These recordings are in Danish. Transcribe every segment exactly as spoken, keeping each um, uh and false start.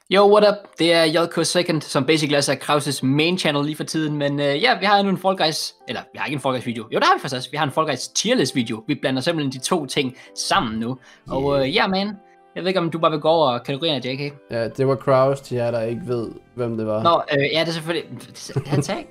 Yo, what up? Det er J K Second, som basically er Krauses main channel lige for tiden, men uh, ja, vi har nu en Fall Guys, eller vi har ikke en Fall Guys video, jo der har vi faktisk også, vi har en Fall Guys tierlist video, vi blander simpelthen de to ting sammen nu, og ja, uh, yeah, man, jeg ved ikke om du bare vil gå over kategorierne, J K? Ja, det var Kraus til jer, der ikke ved, hvem det var. Nå, uh, ja, det er selvfølgelig, han sagde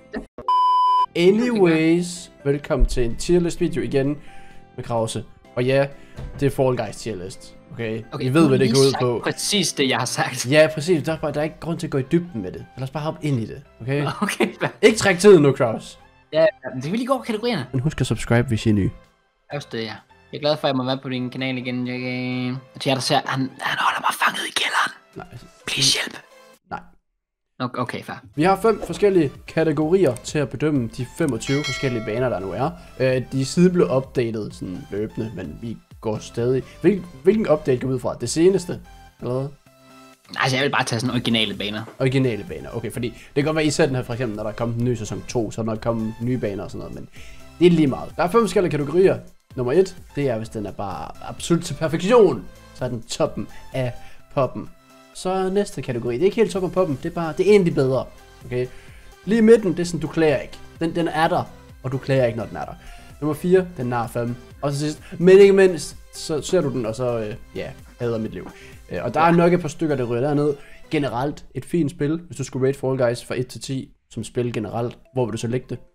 Anyways, velkommen til en tierlist video igen med Krause, og ja, det er Fall Guys tierlist. Okay, okay, I ved, hvad det går ud på. Præcis det, jeg har sagt. Ja, præcis. Der er, bare, der er ikke grund til at gå i dybden med det. Lad os bare hoppe ind i det, okay? Okay, ikke træk tiden nu, Kraus. Ja, det vil lige gå over kategorierne. Men husk at subscribe, hvis I er nye. Også det, ja. Jeg er glad for, at jeg må være på din kanal igen, J K. Og til jer, der ser, han, han holder mig fanget i kælderen. Nej. Please hjælp. Nej. Okay, okay, fair. Vi har fem forskellige kategorier til at bedømme de femogtyve forskellige baner, der nu er. De er siden blevet opdateret sådan løbende, men vi går stadig. Hvil, hvilken update går ud fra? Det seneste? Eller hvad? Altså, jeg vil bare tage sådan originale baner. Originale baner, okay. Fordi det kan godt være, I ser den her for eksempel, når der er kommet en ny sæson to, så er der kommet nye baner og sådan noget, men det er lige meget. Der er fem forskellige kategorier. Nummer et, det er, hvis den er bare absolut til perfektion, så er den toppen af poppen. Så næste kategori, det er ikke helt toppen af poppen, det er bare, det er egentlig bedre, okay? Lige i midten, det er sådan, du klager ikke. Den, den er der, og du klager ikke, når den er der. Nummer fire, den nar fem. Og så sidst, men ikke mindst, så ser du den, og så, øh, ja, hader mit liv. Øh, og der er nok et par stykker, der ryger dernede. Generelt, et fint spil. Hvis du skulle rate Fall Guys fra et til ti, som spil generelt, hvor vil du så lægge det?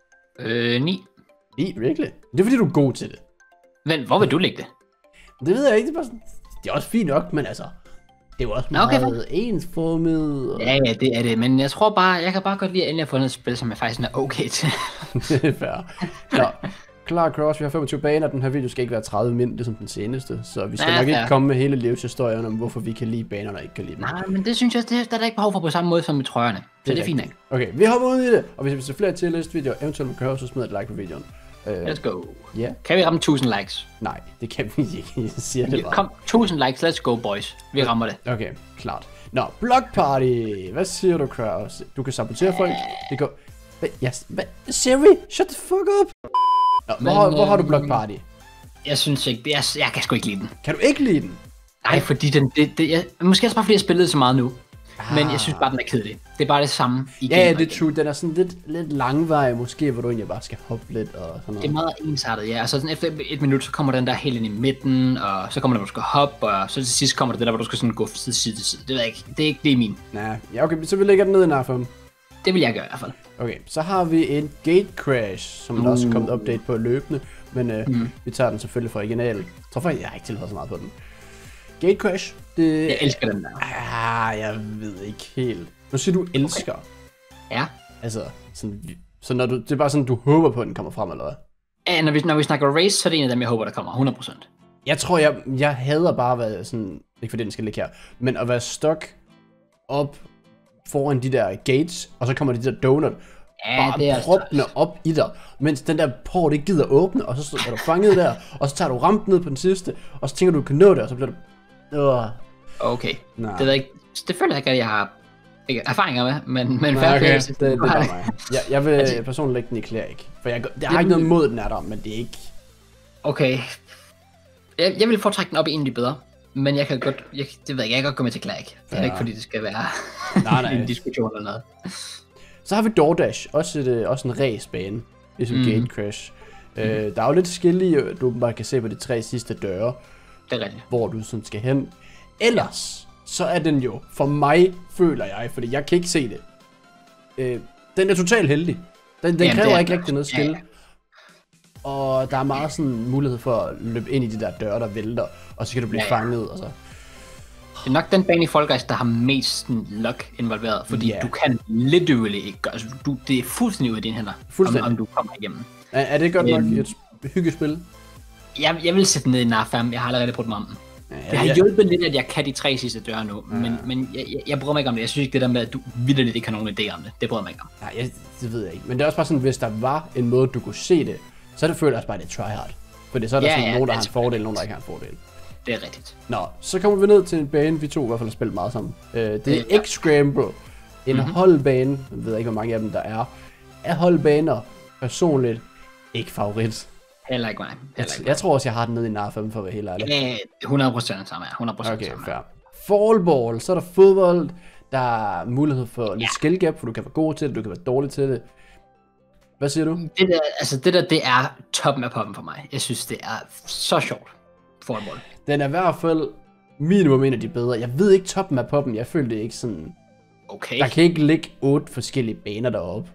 Øh, ni. ni, virkelig? Det er fordi, du er god til det. Men hvor vil du lægge det? Det ved jeg ikke, det er, bare sådan, det er også fint nok, men altså, det er jo også meget okay, ensformet. Og... Ja, ja, det er det, men jeg tror bare, jeg kan bare godt lide at endelig have fundet et spil, som jeg faktisk er okay til. Det er fair. Nå, klar Cross, vi har femogtyve baner, den her video skal ikke være tredive min, det er som den seneste, så vi skal ja, nok ikke komme med hele livshistorien om, hvorfor vi kan lide banerne og ikke kan lide dem. Nej, men det synes jeg, det, der er der ikke behov for på samme måde som med trøjerne, så det er, det er fint, ikke? Okay, vi hopper ud i det, og hvis vi ser flere tierlist videoer, eventuelt med Cross, så smid et like på videoen. Uh, let's go. Yeah. Kan vi ramme tusind likes? Nej, det kan vi ikke. Jeg siger det bare. Kom, tusind likes, let's go boys. Vi rammer det. Okay, klart. Nå, Block Party. Hvad siger du, Kraus? Du kan sabotere uh... folk. Det går... Hvad? Yes. Hvad? Siri, shut the fuck up. Nå, Men, hvor, øh... hvor har du Block Party? Jeg synes ikke, jeg, jeg kan sgu ikke lide den. Kan du ikke lide den? Nej, fordi den... Det, det, jeg, måske også bare fordi jeg spillede så meget nu. Ah. Men jeg synes bare, den er kedelig. Det er bare det samme igen. Ja, ja, det er true. Den er sådan lidt, lidt langvej, måske, hvor du egentlig bare skal hoppe lidt og sådan noget. Det er meget ensartet, ja. Altså sådan efter et minut, så kommer den der helt ind i midten, og så kommer der, hvor du skal hoppe, og så til sidst kommer der det der, hvor du skal sådan gå fra side til side. Det ved jeg ikke. Det er ikke det er min. Nej, ja, okay, så vi lægger den ned i nar fem. Det vil jeg gøre i hvert fald. Okay, så har vi en Gate Crash, som uh. der også er kommet update på løbende, men øh, mm. vi tager den selvfølgelig fra original. Jeg tror faktisk, jeg har ikke tilføjet så meget på den. Gate Crash, det... Jeg elsker den der. Ah, jeg ved ikke helt. Nu siger du elsker. Okay. Ja. Altså, sådan, så når du, det er bare sådan, du håber på, at den kommer frem, eller hvad? Ja, når vi, når vi snakker race, så er det en af dem, jeg håber, der kommer hundrede procent. Jeg tror, jeg, jeg hader bare at være sådan, ikke fordi den skal ligge her, men at være stok op foran de der gates, og så kommer de der donut, ja, bare det er proppende op i dig, mens den der port ikke gider åbne, og så er du fanget der, og så tager du rampen ned på den sidste, og så tænker du, du kan nå det, og så bliver du... Øh. Okay, Nej. det ved jeg ikke, det føler jeg ikke, at jeg har ikke erfaringer med, men, men Nej, okay. det, det, det er bare mig. Jeg, jeg vil altså, personligt lægge den i klær, ikke? For jeg, jeg har ikke noget mod den er der, men det er ikke... Okay. Jeg, jeg vil foretrække den op i egentlig bedre, men jeg kan godt, jeg, det ved jeg, jeg kan godt gå med til klær, ikke? Det er ja. ikke fordi, det skal være nej, nej. en diskussion eller noget. Så har vi DoorDash, også, et, også en racebane, ligesom mm. Gate Crash. Mm. Øh, der er jo lidt forskellige, du bare kan se på de tre sidste døre, det er rigtigt. Hvor du sådan skal hen. Ellers, så er den jo, for mig føler jeg, fordi jeg kan ikke se det. Øh, den er totalt heldig. Den, den Jamen, kræver ikke rigtig noget skill. Ja, ja. Og der er meget sådan mulighed for at løbe ind i de der døre, der vælter, og så kan du blive ja, ja. fanget, og så... Det er nok den bane i Fall Guys, der har mest luck involveret, fordi yeah. du kan literally ikke gøre, altså du, det er fuldstændig ude i dine hænder, om, om du kommer igennem. Er, er det godt nok um, et hyggespil? Jeg, jeg vil sætte den ned i nar fem, jeg har allerede brugt mig om den. Ja, ja, det har hjulpet lidt, at jeg kan de tre sidste døre nu, ja. men, men jeg, jeg, jeg bryder mig ikke om det. Jeg synes ikke det der med, at du vitterligt ikke har nogen idé om det. Det bryder mig ikke om. Nej, jeg, det ved jeg ikke. Men det er også bare sådan, hvis der var en måde, du kunne se det, så er det føler også bare, at det er tryhard. For så er der ja, sådan ja, nogen, der har en fordel, nogen, der ikke har en fordel. Det er rigtigt. Nå, så kommer vi ned til en bane, vi to i hvert fald har spillet meget sammen. Uh, det er ja. X-Scramble. En mm-hmm. holdbane, jeg ved ikke, hvor mange af dem der er. Af holdbaner, personligt, ikke favorit. Heller ikke mig. Jeg, jeg tror også, jeg har den nede i nar fem for at være helt ærlig. Ja, hundrede procent samme, ja. hundrede procent okay, samme. fair. fallball, så er der fodbold, der er mulighed for lidt ja. skill gap, for du kan være god til det, du kan være dårlig til det. Hvad siger du? Det der, altså det der, det er toppen af poppen for mig. Jeg synes, det er så sjovt. Fallball. Den er i hvert fald minimum en af de bedre. Jeg ved ikke toppen af poppen, jeg føler det ikke sådan... Okay. Der kan ikke ligge otte forskellige baner deroppe.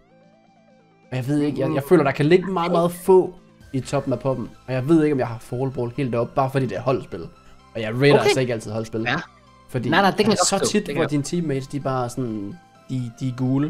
Og jeg ved ikke, jeg, jeg føler, der kan ligge meget, meget få i toppen af poppen. Og jeg ved ikke, om jeg har fallball helt deroppe, bare fordi det er holdspil. Og jeg rater okay. altså ikke altid holdspil. Ja. Fordi nej, nej, det kan er så tit, hvor dine teammates, de bare sådan, de, de er gule.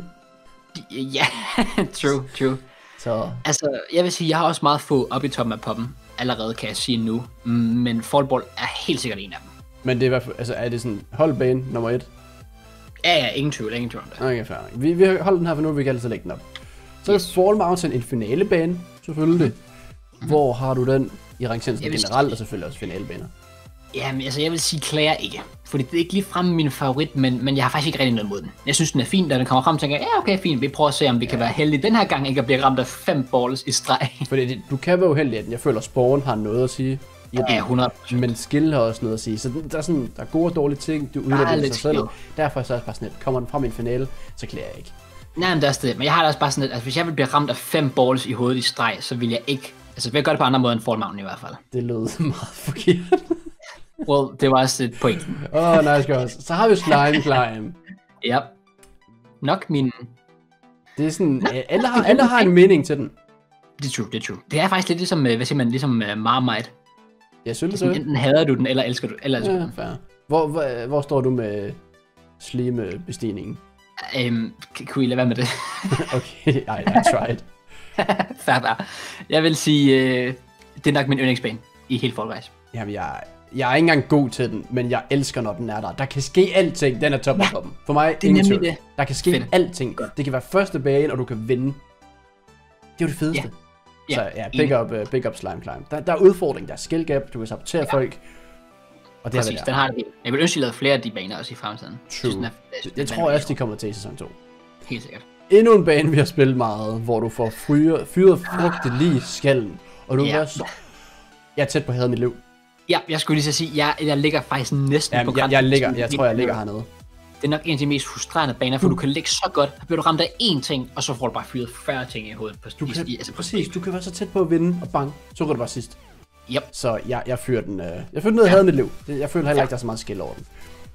Ja, true, true. Så. Altså, jeg vil sige, jeg har også meget få op i toppen af poppen. Allerede kan jeg sige nu. Men fallball er helt sikkert en af dem. Men det er i hvert fald, altså er det sådan holdbane nummer et? Ja, ja, ingen tvivl, ingen tvivl om det. Okay, fair. Vi, vi har holdt den her for nu, vi kan altid lægge den op. Så yes. er Fall Mountain en finalebane, selvfølgelig. Mm-hmm. Hvor har du den i rangeringen generelt, og selvfølgelig også finalebaner? Jamen, altså jeg vil sige Claire ikke. Fordi det er ikke lige fremme min favorit, men, men jeg har faktisk ikke rigtig noget mod den. Jeg synes, den er fin, da den kommer frem og tænker, ja okay, fint, vi prøver at se, om vi ja. kan være heldige den her gang, ikke at blive ramt af fem balls i streg. Fordi det, du kan være uheldig, at jeg føler, at Spawn har noget at sige. Ja, hundrede procent. Men skill har også noget at sige. Så der er, sådan, der er gode og dårlige ting, du udlægger sig selv. Derfor er så også bare sådan lidt, kommer den frem i en finale, så klæder jeg ikke. Nej, men det er også det. Men jeg har da også bare sådan lidt, altså hvis jeg vil blive ramt af fem balls i hovedet i streg, så vil jeg ikke, altså vil jeg gøre det på andre måder end Fall Mountain i hvert fald. Det lød meget forkert. Well, det var også et point. Åh, oh, nice guys. Så har vi Slime Climb. Ja. Nok min... Det er sådan, alle har, alle har en mening til den. Det er true, det er true. Det er faktisk lidt ligesom, hvad siger man, ligesom uh, Marmite. Jeg synes det. Enten hader du den, eller elsker du eller elsker ja, den. Fair. Hvor, hvor, hvor står du med slime-bestigningen? Um, kunne I lade være med det? Okay, I, I tried. Fair, fair. Jeg vil sige, uh, det er nok min yndlingsbane i hele Fall Guys. Jamen, jeg, jeg er ikke engang god til den, men jeg elsker, når den er der. Der kan ske alting, den er top af toppen. For mig, det er nemlig det. Der kan ske Fedt. alting. Det kan være første bane, og du kan vinde. Det er jo det fedeste. Yeah. Så ja, big up, uh, big up Slime Climb. Der, der er udfordring, der er skill gap, du kan sabotere ja. folk. Og det Præcis, er den har det. Jeg vil ønske, at lavede flere af de baner også i fremtiden. True. Synes, er, det, det tror jeg også, de kommer til i sæson to. Helt sikkert. Endnu en bane, vi har spillet meget, hvor du får fyret, fyret frugte lige i skallen. Og du ja. så... Jeg er tæt på at have mit liv. Ja, jeg skulle lige så sige, jeg, jeg ligger faktisk næsten Jamen, på grænsen. Jeg, jeg, ligger, jeg tror, jeg ligger hernede. Det er nok en af de mest frustrerende baner, for mm. du kan ligge så godt, så bliver du ramt af én ting, og så får du bare fyret fyrre ting i hovedet. På du kan, i, altså præcis, du kan være så tæt på at vinde, og bang, så går det bare sidst. Yep. Så jeg, jeg fyrer den, øh, jeg fyrer den ned og ja. havde mit liv. Jeg føler heller ikke, der er så meget skill over den.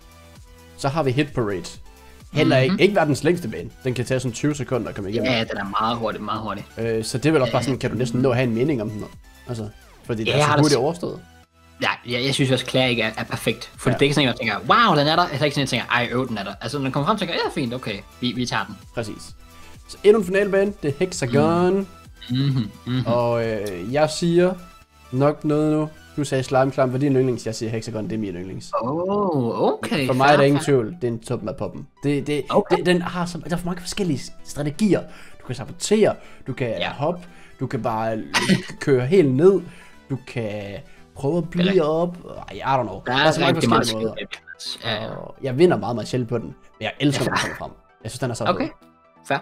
Så har vi Hit Parade. Heller ikke, mm-hmm. ikke verdens længste bane. Den kan tage sådan tyve sekunder at komme igennem. Ja, den er meget hurtig, meget hurtig. Øh, så det er vel også bare sådan, kan du næsten nå at have en mening om den. Altså, fordi det ja, er så hurtigt overstået. Ja, jeg, jeg synes også, at Claire ikke er, er perfekt. For ja. det er ikke sådan, at jeg tænker, wow, den er der. Jeg er ikke sådan, at jeg tænker, ej, øv, den er der. Altså, når den kommer frem, tænker jeg, ja, fint, okay, vi, vi tager den. Præcis. Så endnu en finalebane, det er Hexagon. Mm-hmm. Mm-hmm. Og øh, jeg siger nok noget nu. Du sagde Slime Climb var din yndlings, jeg siger Hexagon, det er min yndlings. Oh, okay. For mig er der ingen tvivl, det er en toppen af poppen. Det, det, okay. det, den har så, der er for mange forskellige strategier. Du kan sabotere, du kan ja. hoppe, du kan bare køre helt ned, du kan prøve at blive Eller... op. I don't know. Der er, der er så mange forskellige måder. Ja, ja. Jeg vinder meget meget sjældent på den, men jeg elsker, når den kommer frem. Jeg synes, den er så okay. Fair.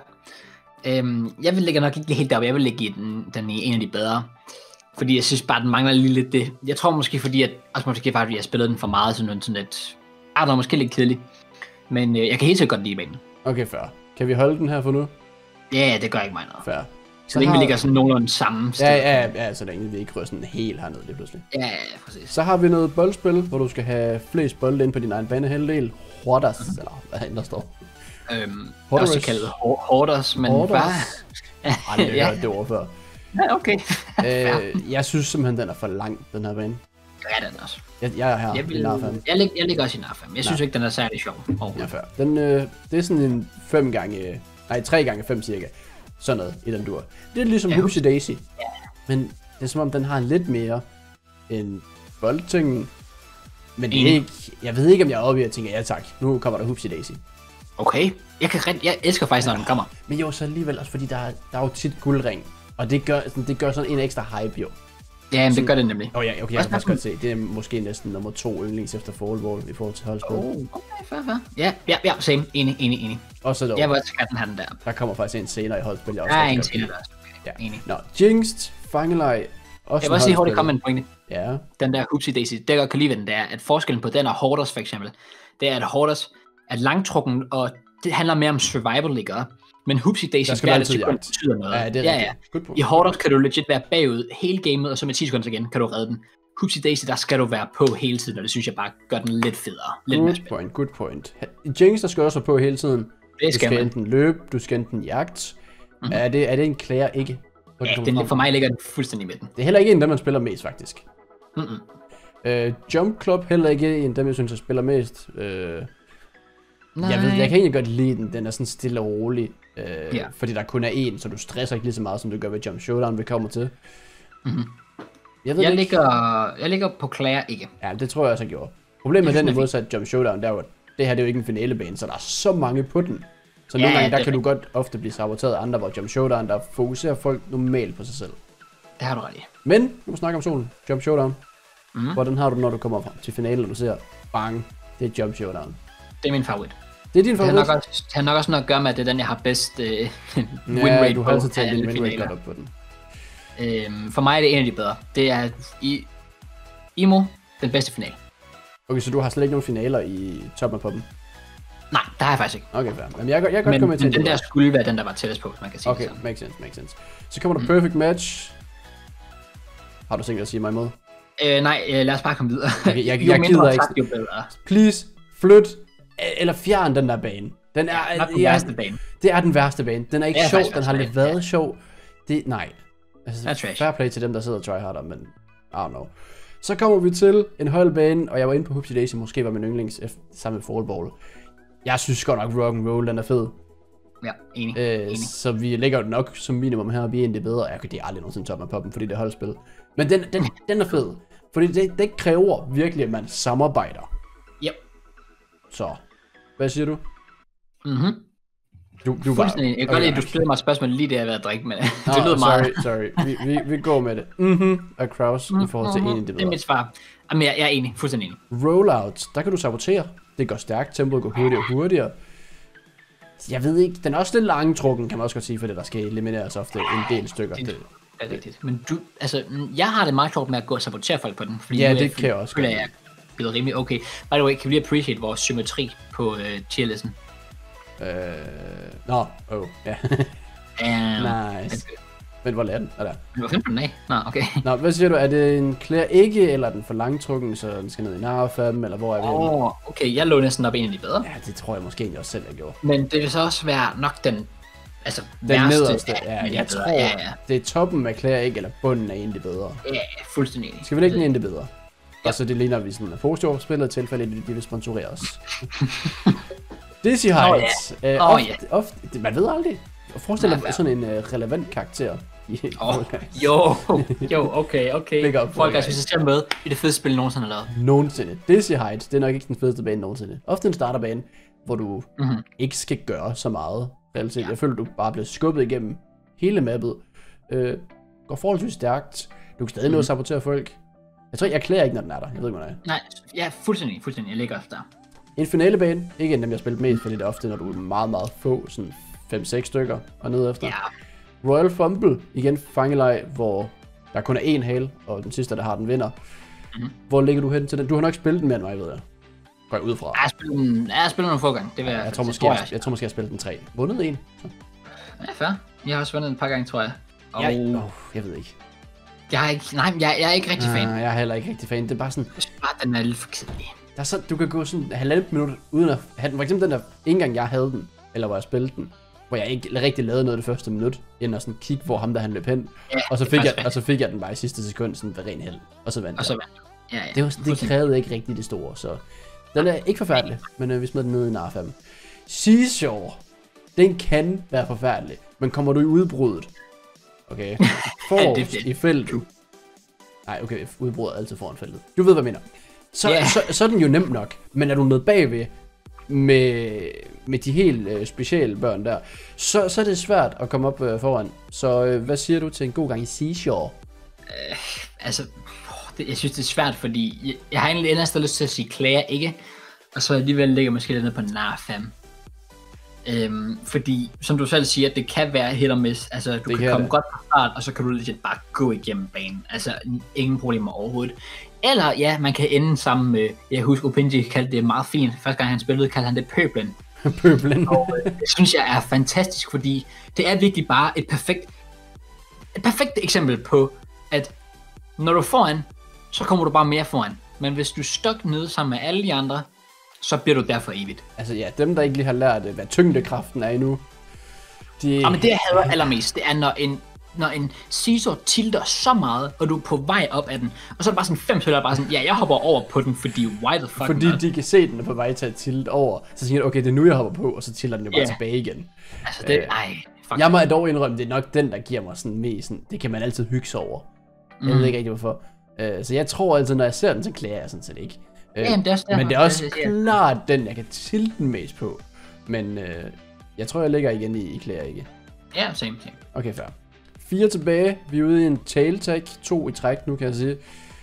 Øhm, jeg vil lægge nok ikke helt deroppe, jeg vil lægge den, den i en af de bedre. Fordi jeg synes bare, den mangler lige lidt det. Jeg tror måske fordi, at også måske bare, fordi jeg spillede den for meget, sådan sådan lidt, ah, den er måske lidt kedelig. Men øh, jeg kan helt sikkert godt lide banen. Okay, fair. Kan vi holde den her for nu? Ja, det gør ikke mig noget. Fair. Så længe har... vi ligger sådan nogenlunde samme sted. Ja, ja, ja, så længe vi ikke rører sådan helt hernede lige pludselig. Ja, ja, præcis. Så har vi noget boldspil, hvor du skal have flest bolde ind på din egen banehalvdel. Hoarders, uh-huh. eller hvad end der står. Øhm, Hoarders. Også kaldet Hoarders, men Hoarders. Bare... Aldrig ja. hørt det ord før. Ja, okay. øh, jeg synes simpelthen, den er for lang, den her bane. Ja, den også. Jeg, jeg er her jeg vil, i Narfam. Jeg, lig, jeg ligger også i Narfam. Jeg synes Nej. ikke, den er særlig sjov overhovedet. Ja, fair. Den, øh, det er sådan en fem gange, nej, tre gange fem cirka. Sådan noget i den dur. Det er ligesom ja, Hoopsie Daisy. Ja. Men det er som om, den har lidt mere end boldtingen. Men det er ikke, jeg ved ikke, om jeg er oppe i at tænke, ja tak, nu kommer der Hoopsie Daisy. Okay, jeg, kan, jeg elsker faktisk, når ja. den kommer. Men jo, så alligevel også, fordi der, der er jo tit guldring. Og det gør, det gør sådan en ekstra hype, jo. Ja, men det gør det nemlig. Åh oh, ja, okay, jeg kan faktisk godt se. Det er måske næsten nummer to yndlings efter Fallball i forhold til holdspil. Oh, okay, fair, fair. Ja, ja, ja, same. Enig, enig, enig. Og så dog. Jeg vil også have den her den der. Der kommer faktisk en senere i holdspil. Jeg også ja, en senere der. Okay. Ja. Enig. Nå, Jinxed, Fangelej Også jeg vil også lige hurtigt komme med en pointe. Ja. Den der Hoopsie Daisy, det jeg godt kan lide ved den, det er, at forskellen på den og Hoarders for eksempel, det er, at Hoarders er langtrukken, og det handler mere om survival, ikke? Men Hoopsie Daisy hver sekund betyder noget. Ja, det er ja, ja. I Hoarders kan du legit være bagud hele gamet, og så med ti sekunder igen kan du redde den. Hoopsie Daisy, der skal du være på hele tiden, og det synes jeg bare gør den lidt federe. Lidt good point, good point. I Jinx, der skal også være på hele tiden. Det skal du skal man. enten løbe, du skal enten jagt. Mm-hmm. Er, det, er det en klæder ikke? Ja, den, for mig ligger den fuldstændig i midten. Det er heller ikke en af dem, man spiller mest, faktisk. Mm-hmm. Uh, Jump Club, heller ikke en af dem, jeg synes, jeg spiller mest. Uh, jeg ved, jeg kan egentlig godt lide den. Den er sådan stille og rolig. Uh, ja. Fordi der kun er en, så du stresser ikke lige så meget, som du gør ved Jump Showdown, vi kommer til. Mm-hmm. Jeg, ved jeg, ligger, jeg ligger på Claire ikke. Ja, det tror jeg også, jeg gjorde. Problemet med den er modsat Jump Showdown, der er jo, det her det er jo ikke en finalebane, så der er så mange på den. Så nogle ja, gange, der kan du godt ofte blive saboteret af andre, hvor Jump Showdown, der fokuserer folk normalt på sig selv. Det har du ret i. Men, nu må snakke om solen. Jump Showdown. Mm. Hvordan har du, når du kommer frem til finalen, og du ser, bang, det er Jump Showdown. Det er min favorit. Det er din favorit? Det har nok også, det har nok også noget at gøre med, at det er den, jeg har bedst uh, win ja, rate du har altid taget din win rate godt op på den. Øhm, for mig er det en af de bedre. Det er i Imo, den bedste final. Okay, så du har slet ikke nogen finaler i toppen af poppen? Nej, det har jeg faktisk ikke. Okay, fair. Men jeg, jeg kan godt komme med til men den der skulle være den, der var tættest på, man kan sige okay, det sådan. makes sense, makes sense. Så kommer der mm. Perfect Match. Har du tænkt at sige mig imod? Øh, nej, øh, lad os bare komme videre. Okay, jeg, jo jeg mindre gider ikke. Tak, jo bedre. Please, flyt, eller fjern den der bane. Den er, ja, den værste bane. Det er den værste bane. Den er ikke er sjov, den har bane. lidt været ja. sjov. Det, nej. Altså, fair fair play til dem, der sidder og tryharder, men I don't know. Så kommer vi til en holdbane, og jeg var inde på Hoopsie Daisy, måske var min yndlings sammen med Fallball. Jeg synes godt nok Rock'n'Roll, den er fed. Ja, enig. Øh, enig. Så vi lægger den nok som minimum heroppe i en, det er bedre. Jeg kan det aldrig nogensinde toppe af poppen, fordi det er holdspil. Men den, den, den er fed, fordi det, det kræver virkelig, at man samarbejder. Yep. Så, hvad siger du? Mhm. Du, du Fuldstændig. Jeg kan godt lide, at du stillede mig et spørgsmål lige der, jeg var at drikke med det. Oh, det lyder sorry, meget. sorry. Vi, vi, vi går med det. Mhm. Og Kraus mm-hmm. i forhold til mm-hmm. en, det Det er mit svar. Jamen, jeg, jeg er enig. Fuldstændig enig. Rollouts, der kan du sabotere. Det går stærkt, tempoet går hurtigere og hurtigere. Jeg ved ikke, den er også lidt langtrukken, kan man også godt sige, fordi der skal elimineres ofte en del stykker. Det er rigtigt. Men du, altså, jeg har det meget sjovt med at gå og sabotere folk på den. Fordi ja, nu, det kan jeg også. Fordi jeg er blevet rimelig okay. By the way, kan vi lige appreciate vores symmetri på uh, tierlisten? Øh... Nå, åh, ja. um, nice. Men hvor lader den? Er der? Hvor finder du den af? Nå, okay. Nå, hvad siger du? Er det en Claire ikke, eller er den for langtrukken, så den skal ned i Narfam, eller hvor er vi? Åh, oh, okay, jeg lå næsten op en af de bedre. Ja, det tror jeg måske egentlig også selv, jeg gjorde. Men det vil så også være nok den, altså, den værste nederste. Ja, af jeg de tror, bedre. Ja, ja. det er toppen af Claire ikke, eller bunden er egentlig bedre. Ja, fuldstændig enig. Skal vi lægge den egentlig bedre? Ja. Og så det ligner vi sådan, at positivt spillet tilfælde, at de vil sponsorere os. Dizzy Heights. Åh, oh, ja. uh, oh, ofte, ja. ofte, man ved aldrig. Forestil dig sådan en uh, relevant karakter. Oh, jo, jo, okay, okay. Folk er associeret med i det fedeste spil, nogensinde har lavet. Nogensinde. Dizzy Heights, det er nok ikke den fedeste bane nogensinde. Ofte en starterbane, hvor du mm-hmm. ikke skal gøre så meget. Reelt set. Ja. Jeg føler, du bare bliver skubbet igennem hele mappet. Uh, går forholdsvis stærkt. Du kan stadig mm-hmm. nå at sabotere folk. Jeg tror, jeg klæder ikke, når den er der. Jeg ved ikke, hvad det er. Nej, ja, fuldstændig, fuldstændig. Jeg ligger også der. En finalebane. Ikke en dem, jeg har spillet mest, fordi det er ofte, når du er meget, meget få. Sådan fem seks stykker og ned efter. Ja. Royal Fumble, igen fangeleg, hvor der kun er én hale, og den sidste, der har den, vinder. Mm-hmm. Hvor ligger du hen til den? Du har nok spillet den mere end mig, ved jeg. Går jeg ud fra. Jeg har spillet den, jeg har spillet den nogle få gange. Det vil jeg, jeg, tror måske, jeg, jeg, jeg tror måske, jeg har spillet den tre. Vundet en. Så. Ja, fair. Jeg har også vundet en par gange, tror jeg. Og jeg, oh, jeg ved ikke. Jeg er ikke, nej, jeg, jeg er ikke rigtig fan. Uh, jeg er heller ikke rigtig fan. Det er bare sådan... Jeg synes bare, den er lidt for kedelig. Der er så, du kan gå sådan halvandet minut uden at have den. For eksempel den der, ikke engang jeg havde den, eller hvor jeg spillede den, hvor jeg ikke rigtig lavede noget det første minut, inden at sådan kigge, hvor ham der han løb hen. Ja, og, så fik jeg, og så fik jeg den bare i sidste sekund, sådan ved ren held. Og så vandt Og så vandt ja, ja. Det, var, det krævede ikke rigtig det store, så... Den er ikke forfærdelig, men øh, vi smed den ned i Narfam. Seashore, den kan være forfærdelig, men kommer du i udbruddet? Okay. Forrest i feltet. Nej, okay, udbruddet er altid foran feltet. Du ved, hvad jeg mener. Så, yeah. så, så er den jo nemt nok, men er du nede bagved med, med de helt øh, specielle børn der, så, så er det svært at komme op øh, foran. Så øh, hvad siger du til en god gang i Seashore? Øh, altså, det, jeg synes det er svært, fordi jeg, jeg har egentlig ellers lyst til at sige Claire ikke, og så alligevel ligger måske lidt nede på Narfam. Øhm, fordi, som du selv siger, det kan være hit og miss. Altså, du det kan komme det. godt fra start, og så kan du legit bare gå igennem banen. Altså, ingen problemer overhovedet. Eller, ja, man kan ende sammen med, jeg husker, Opinji kaldte det meget fint. Første gang han spillede, kaldte han det pøblen. Pøblen. Og øh, det synes jeg er fantastisk, fordi det er virkelig bare et perfekt, et perfekt eksempel på, at når du er foran, så kommer du bare mere foran. Men hvis du er stok nede sammen med alle de andre, så bliver du der for evigt. Altså ja, dem der ikke lige har lært, hvad tyngdekraften er endnu. De... Ja, men det jeg hader allermest, det er når en, når en Caesar tilter så meget, og du er på vej op af den, og så er det bare sådan fem spillere, bare sådan, ja, jeg hopper over på den, fordi why the fuck Fordi not? De kan se, den er på vej til at tilte over, så siger de, okay, det er nu, jeg hopper på, og så tilter den jo bare yeah. tilbage igen. Altså det, ej, fuck. Jeg må dog indrømme, det er nok den, der giver mig sådan mest, sådan, det kan man altid hygge sig over. Mm. Jeg ved ikke rigtig hvorfor. Uh, så jeg tror altid, når jeg ser den, så klager jeg sådan set ikke. Uh, Jamen, det er også men det er også det, klart den, jeg kan tilte den mest på. Men uh, jeg tror, jeg ligger igen i, i klager ikke. Ja, yeah, same, same. Okay, fair. Fire tilbage. Vi er ude i en tail tag. To i træk nu, kan jeg sige.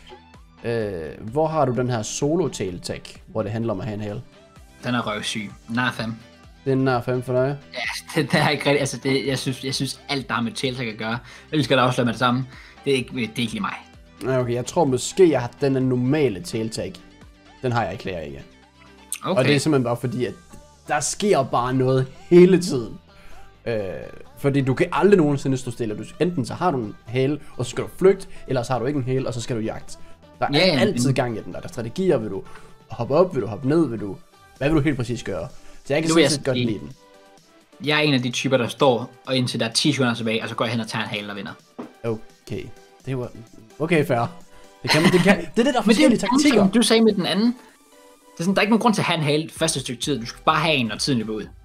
Uh, hvor har du den her solo tail tag, hvor det handler om at have en hale? Den er røvsyg. Nar fem. Det er en nar fem for dig? Ja, det, det er ikke rigtigt. Altså, det, jeg, synes, jeg synes, alt der med tail tag at gøre. Jeg skal da også lade med det samme. Det er ikke, det er ikke lige mig. Okay, jeg tror måske, jeg har den normale tail tag. Den har jeg ikke klager ikke. Okay. Og det er simpelthen bare fordi, at der sker bare noget hele tiden. Øh, fordi du kan aldrig nogensinde stå stille. Du, enten så har du en hale, og så skal du flygte, eller så har du ikke en hale, og så skal du jagte. Der er ja, ja, altid gang i den der. Der er strategier, vil du hoppe op, vil du hoppe ned, vil du... Hvad vil du helt præcis gøre? Så jeg kan sådan set godt lide den. Jeg er en af de typer, der står, og indtil der er ti sekunder tilbage, og så går jeg hen og tager en hale og vinder. Okay. Det var... Okay, fair. Det, kan man, det, kan... det er det, der er forskellige taktikker. Men du sagde med den anden. Det er sådan, der er ikke nogen grund til at have en hale første stykke tid. Du skal bare have en, når tiden løber ud.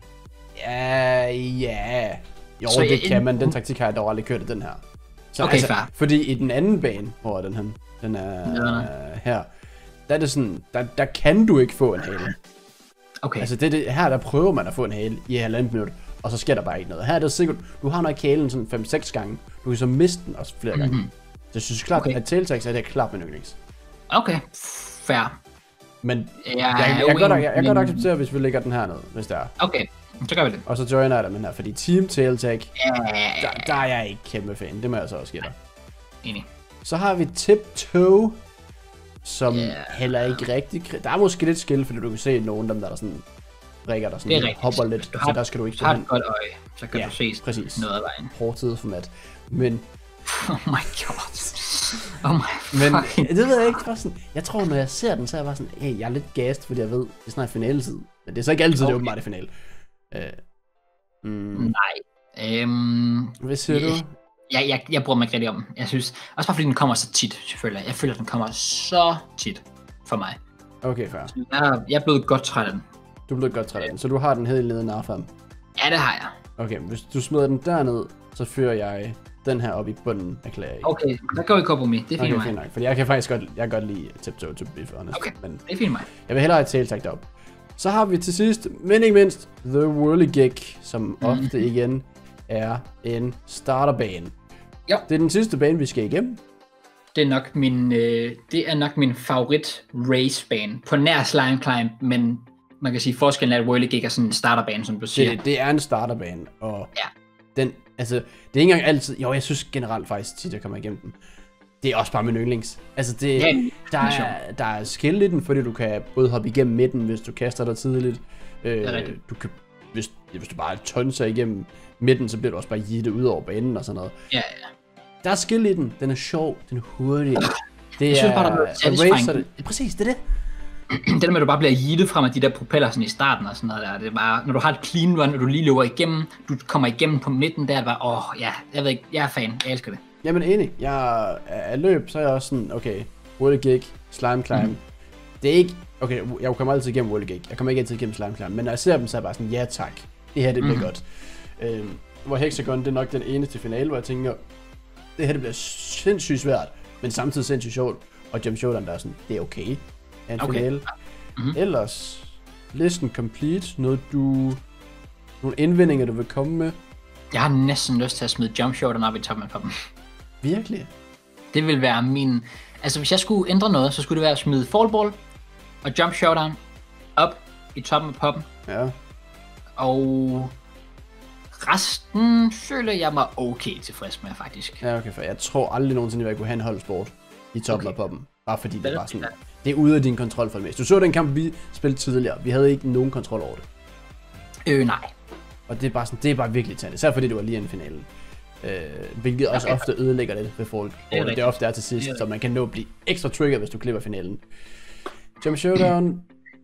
Ja, ja. Jo, så det jeg, kan man. Den taktik har jeg dog aldrig kørt af den her. Så, okay, altså, fair. Fordi i den anden bane, hvor er den, her, den er ja. her, der er det sådan, der, der kan du ikke få en hale. Okay. Altså det, det, her der prøver man at få en hale i halvandet minut, og så sker der bare ikke noget. Her er det sikkert, du har nok halen sådan fem seks gange, du kan så miste den også flere gange. Mm-hmm. Så jeg synes klart, okay. at tailtags er det klart med yndlings. Okay, fair. Men jeg, jeg, jeg, jeg, jeg, godt, jeg, jeg kan godt acceptere, hvis vi lægger den her ned, hvis det er. Okay, så gør vi det. Og så joiner jeg dig med den her, fordi Team Tailtag, yeah. der, der er jeg ikke kæmpe fan. Det må jeg så også give dig. Enig. Så har vi Tiptoe, som yeah. heller ikke rigtig... Der er måske lidt skill, fordi du kan se nogen af dem, der er sådan... Rækker der sådan lidt, hopper lidt, har, så der skal du ikke stå hen. Du har et godt øje, så kan ja, du se præcis. Noget af vejen. Hårdtidsformat. Men... Oh my god. Oh my Men fucking det ved jeg ikke, sådan, jeg tror, når jeg ser den, så er jeg bare sådan, hey, jeg er lidt gassed, fordi jeg ved, det er snart finaletid. Men det er så ikke altid, okay. Det er åbenbart i finale. Uh, mm, Nej. Um, Hvad siger jeg, du? Jeg, jeg, jeg bruger mig ikke rigtig om. Jeg synes, også bare fordi den kommer så tit, selvfølgelig. Jeg føler, at den kommer så tit for mig. Okay, fair. Jeg, jeg er blevet godt træt af den. Du er blevet godt træt af den, så du har den helt nede i narfam? Ja, det har jeg. Okay, hvis du smider den derned, så fører jeg den her op i bunden af klager. Okay, der går vi kompromis. Det er fint okay, mig. Nok, fordi jeg kan faktisk godt, jeg kan godt lide Tiptoe, to be honest. Okay, men det er fint mig. Jeg vil hellere have tailtag op. Så har vi til sidst, men ikke mindst, The Whirligig, som mm-hmm. ofte igen er en starterbane. Ja. Det er den sidste bane, vi skal igennem. Det er nok min, øh, det er nok min favorit racebane. På nær Slime Climb, men man kan sige, forskellen er, at Whirligig er sådan en starterbane, som du siger. Det, det er en starterbane, og ja. den, altså, det er ikke engang altid, jo, jeg synes generelt faktisk tit, jeg kommer igennem den. Det er også bare min yndlings. Altså, det, ja, der, er, der er skill i den, fordi du kan både hoppe igennem midten, hvis du kaster dig tidligt. Øh, du kan, hvis, hvis du bare tonser igennem midten, så bliver du også bare jittet ud over banen og sådan noget. Ja, ja. Der er skill i den. Den er sjov. Den er hurtig. Det jeg synes bare, der er satisfying. Præcis, det er det. Det der med, at du bare bliver jittet frem af de der propeller sådan i starten og sådan noget der. Det er bare, når du har et clean run, og du lige løber igennem, du kommer igennem på midten der, det var, åh, oh, ja, jeg ved ikke, jeg er fan. Jeg elsker det. Jamen enig. Jeg er løb, så er jeg også sådan, okay, Whirligig, Slime Climb. Mm. Det er ikke, okay, jeg kommer altid igennem Whirligig. Jeg kommer ikke altid igennem Slime Climb, men når jeg ser dem, så er jeg bare sådan, ja tak. Det her, det bliver mm. godt. Øhm, hvor Hexagon, det er nok den eneste finale, hvor jeg tænker, det her, det bliver sindssygt svært, men samtidig sindssygt sjovt. Og Jump Showdown, der er sådan, det er okay. Er en okay. Finale. Mm-hmm. Ellers, listen complete, noget du, nogle indvendinger, du vil komme med. Jeg har næsten lyst til at smide Jump Showdown op i toppen af poppen. Virkelig? Det vil være min... Altså, hvis jeg skulle ændre noget, så skulle det være at smide Fallball og Jump Showdown op i toppen af poppen. Ja. Og resten føler jeg mig okay tilfreds med, faktisk. Ja, okay, for jeg tror aldrig nogensinde, at jeg kunne have en holdsport i toppen okay. af poppen. Bare fordi det, det var sådan, det er ude af din kontrol for det meste. Du så den kamp, vi spillede tidligere. Vi havde ikke nogen kontrol over det. Øh, nej. Og det er bare sådan, det er bare virkelig tæt. Især fordi det var lige en finalen. Øh, hvilket også okay. ofte ødelægger lidt ved folk. Det er, det er ofte er til sidst, så man kan nå at blive ekstra trigger, hvis du klipper finalen. Jump Showdown.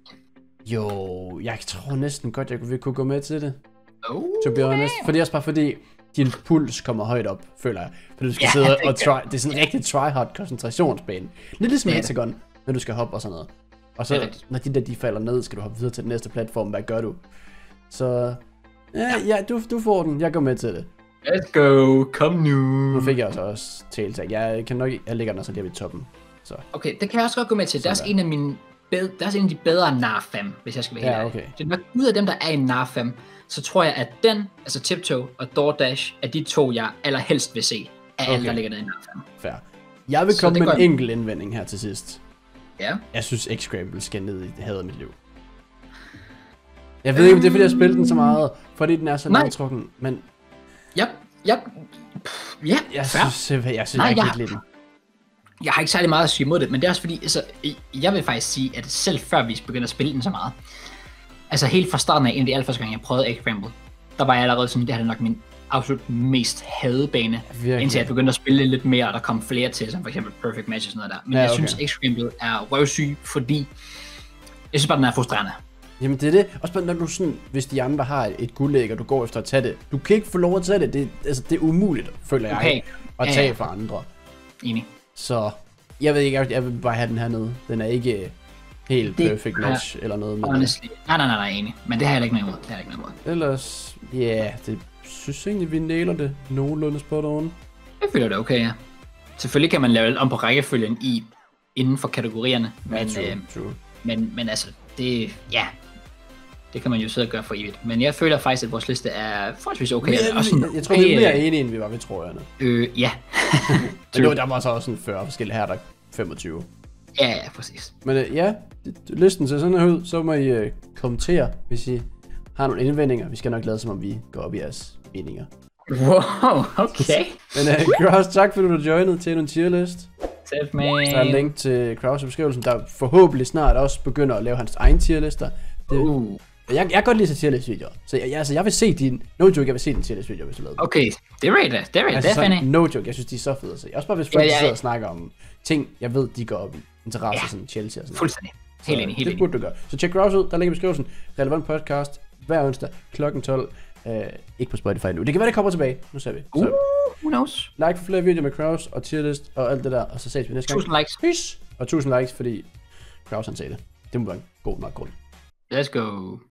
Jo, jeg tror næsten godt, jeg kunne, kunne gå med til det. Oh, to be honest. For det er også bare fordi, din puls kommer højt op, føler jeg. Fordi du skal ja, sidde det og try. Det er sådan en rigtig try-hard koncentrationsbane. Lidt ligesom Hexagon, når du skal hoppe og sådan noget. Og så, når de der de falder ned, skal du hoppe videre til den næste platform. Hvad gør du? Så, ja, ja du, du får den. Jeg går med til det. Let's go. Kom nu. Nu fik jeg også også tiltag. Jeg kan nok, jeg ligger den også lige ved toppen. Så. Okay, det kan jeg også godt gå med til. Det er også en af mine bedre, det er også en af de bedre Narfam, hvis jeg skal være helt ja, okay. ærlig. Det er nok ud af dem, der er i Narfam, så tror jeg, at den, altså Tiptoe og DoorDash, er de to, jeg allerhelst vil se af okay. alle, der ligger nede i Narfam. Fair. Jeg vil komme med en enkelt indvending her til sidst. Ja. Jeg synes X-Scramble skal ned i hadet af mit liv. Jeg ved ikke, om det er, fordi jeg har spillet den så meget, fordi den er så langtrukken, men... Ja, ja, ja, jeg synes, jeg, jeg, synes, Nej, jeg, jeg, jeg kan ikke lide den. Jeg har ikke særlig meget at sige imod det, men det er også fordi, altså, jeg vil faktisk sige, at selv før vi begyndte at spille den så meget, altså helt fra starten af, en af de allerførste gange, jeg prøvede X-Scramble, der var jeg allerede sådan, det her er nok min absolut mest hadebane, ja, indtil jeg begyndte at spille lidt mere, og der kom flere til, som for eksempel Perfect Match og sådan noget der. Men ja, okay. jeg synes, X-Scramble er røvsyg, fordi jeg synes bare, den er frustrerende. Jamen det er det. Også når du sådan, hvis de andre har et guldæg, og du går efter at tage det. Du kan ikke få lov at tage det. Det, altså, det er umuligt, føler jeg, okay. at tage ja, ja. fra andre. Enig. Så jeg ved ikke, jeg vil bare have den her nede. Den er ikke helt det perfect match eller noget. Honestly. Nej, nej, nej, nej, enig. Men det har jeg ikke noget imod. Det har jeg ikke noget imod. Ellers, ja, yeah, det synes egentlig, vi nailer det nogenlunde spot on. Jeg føler det okay, ja. Selvfølgelig kan man lave om på rækkefølgen i inden for kategorierne. Men, ja, true, øh, true. Men, men altså, det, ja, det kan man jo sidde og gøre for evigt. Men jeg føler faktisk, at vores liste er forholdsvis okay. Jeg, jeg, jeg, jeg tror, vi er mere enige, end vi var ved, tror jeg. Øh, ja. Men der var så også sådan fyrre forskellige her, der femogtyve. Ja, ja, præcis. Men øh, ja, listen ser sådan her ud. Så må I øh, kommentere, hvis I har nogle indvendinger. Vi skal nok lade som om vi går op i jeres meninger. Wow, okay. Men øh, Kraus, tak fordi du joinede til en tierlist. Selv med. Der er en link til Kraus i beskrivelsen, der forhåbentlig snart også begynder at lave hans egen tierlister. Det, uh. jeg, jeg kan godt lide at tierlist videoer, så jeg, altså, jeg vil se din, no joke, jeg vil se din tierlist video, hvis du lavede. Okay, det er right, det er right, altså, det er funny. No joke, jeg synes de er så fede at se. Også bare hvis folk ja, ja, ja. sidder og snakker om ting, jeg ved de går op i. Interesse, ja. Sådan Chelsea og sådan. Fuldstændig. Helt enig, helt det burde du gøre. Så tjek Kraus ud, der ligger i beskrivelsen. Relevant podcast hver onsdag klokken tolv. Uh, ikke på Spotify nu. Det kan være, det kommer tilbage. Nu ser vi. Uh, så, who knows? like for flere videoer med Kraus og tierlist og alt det der. Og så ses vi næste gang. Tusind likes. Peace. Og tusind likes, fordi Kraus han sagde det. Det må være en god nok grund. Let's go.